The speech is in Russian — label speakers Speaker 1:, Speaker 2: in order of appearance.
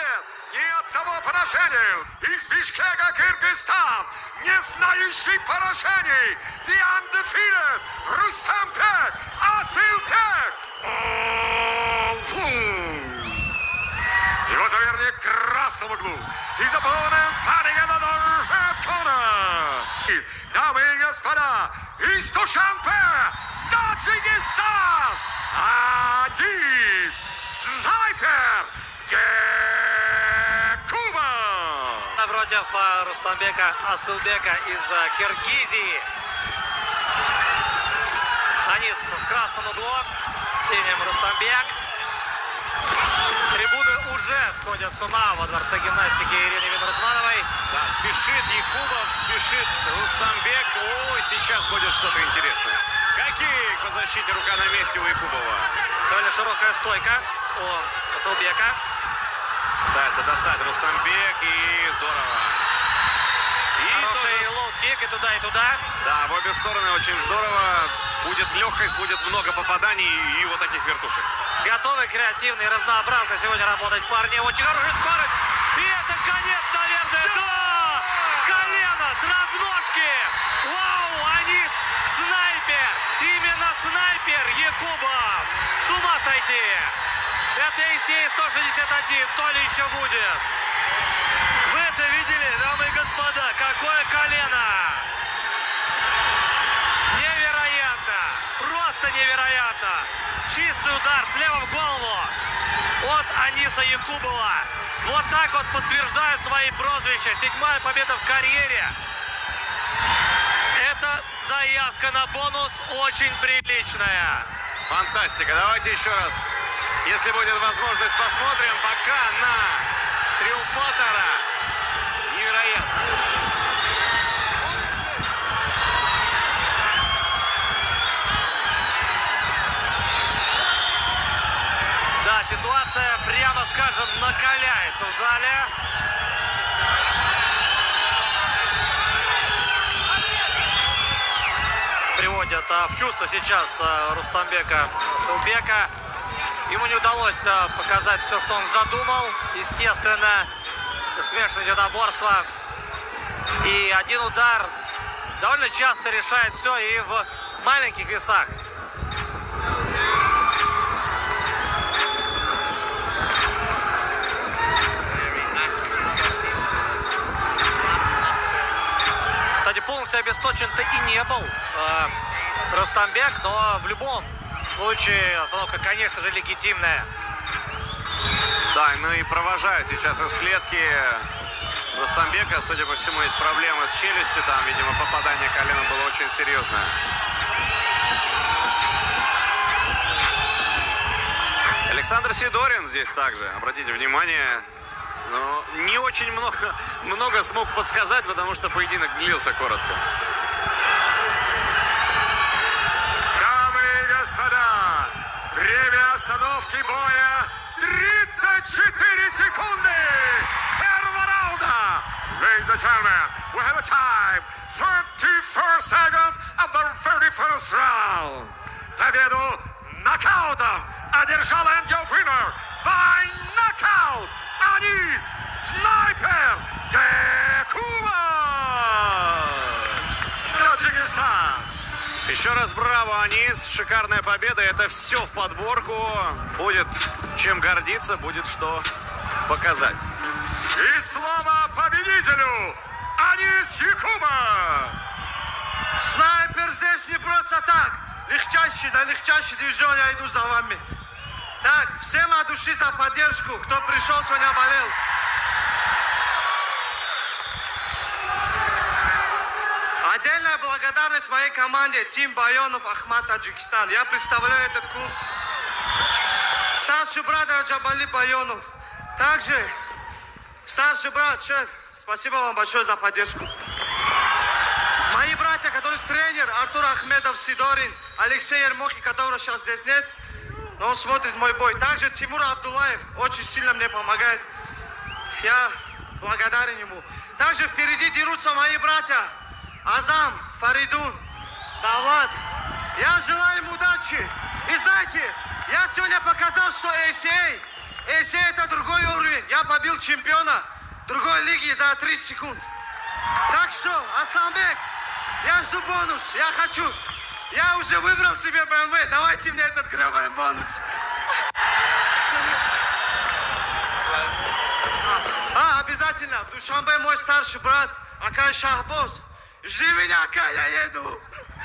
Speaker 1: нет ни одного поражения. Из Бишкека, Кыргызстан, не знающий поражений. The undefeated Рустамбек Асылбек. Его соперник в красном углу. He's opponent fighting in the red corner. Дамы и господа, из Душанбе, Таджикистан, Адис Снайпер Якуба.
Speaker 2: Против Рустамбека Асылбека из Киргизии. Анис в красном углу, синим Рустамбек. Трибуны уже сходят с ума во дворце гимнастики Ирины Винрусмановой.
Speaker 3: Да, спешит Якубов, спешит Рустамбек. Ой, сейчас будет что-то интересное. Какие по защите рука на месте у Якубова.
Speaker 2: Довольно широкая стойка у Асылбека.
Speaker 3: Пытается достать Рустамбек, и здорово. И
Speaker 2: хороший
Speaker 3: тоже...
Speaker 2: лоу-кик и туда, и туда.
Speaker 3: Да, в обе стороны очень здорово. Будет легкость, будет много попаданий и вот таких вертушек.
Speaker 2: Готовы, креативные, разнообразно сегодня работать парни. Очень хорошая скорость. И это конец, наверное. Да! Колено с разножки. Вау, Анис снайпер. Именно снайпер Якубов. С ума сойти. Это ACA 161. То ли еще будет. Вы это видели, дамы и господа? Какое колено. Невероятно. Просто невероятно. Чистый удар слева в голову от Аниса Якубова. Вот так вот подтверждают свои прозвища. 7-я победа в карьере. Это заявка на бонус очень приличная.
Speaker 3: Фантастика. Давайте еще раз, если будет возможность, посмотрим пока на триумфатора. Невероятно.
Speaker 2: Да, ситуация, прямо скажем, накаляется в зале. Приводят в чувство сейчас Рустамбека Асылбека. Ему не удалось показать все, что он задумал. Естественно, смешанное единоборство. И один удар довольно часто решает все и в маленьких весах. Кстати, полностью обесточен-то и не был Рустамбек, но в любом случае остановка, конечно же, легитимная.
Speaker 3: Да, ну и провожают сейчас из клетки Рустамбека. Судя по всему, есть проблемы с челюстью. Там, видимо, попадание коленом было очень серьезное. Александр Сидорин здесь также. Обратите внимание, но не очень много смог подсказать, потому что поединок длился коротко.
Speaker 1: Дамы и господа, время остановки боя 34 секунды первого раунда. Ladies and gentlemen, we have a time 34 seconds of the 31st round. Победу нокаутом одержал your winner by knockout Анис Снайпер Якуба. Таджикистан.
Speaker 3: Еще раз браво, Анис. Шикарная победа. Это все в подборку. Будет чем гордиться, будет что показать.
Speaker 1: И слово победителю Анис Якуба.
Speaker 4: Снайпер здесь не просто так. Легчайший, на легчайший дивизион я иду за вами. Так, всем от души за поддержку, кто пришел сегодня болел. Отдельная благодарность моей команде Тим Байонов, Ахмат, Таджикистан. Я представляю этот клуб. Старший брат Раджабали Байонов. Также старший брат, шеф, спасибо вам большое за поддержку. Мои братья, которые тренер, Артур Ахмедов, Сидорин, Алексей Ермохи, которого сейчас здесь нет, но он смотрит мой бой. Также Тимур Абдулаев очень сильно мне помогает. Я благодарен ему. Также впереди дерутся мои братья Азам, Фаридун, Давлад. Я желаю им удачи. И знаете, я сегодня показал, что ACA Если это другой уровень, я побил чемпиона другой лиги за 30 секунд. Так что, Асланбек, я жду бонус, я хочу. Я уже выбрал себе BMW, давайте мне этот гребаный бонус. Обязательно, в Душанбе мой старший брат, Ака Шахбоз. Жди меня, Ака, я еду.